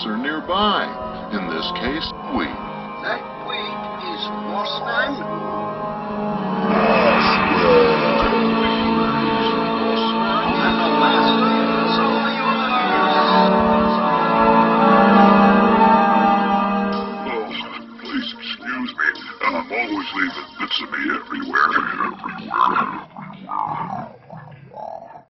officer nearby. In this case, we. That we is Mossman? Mossman.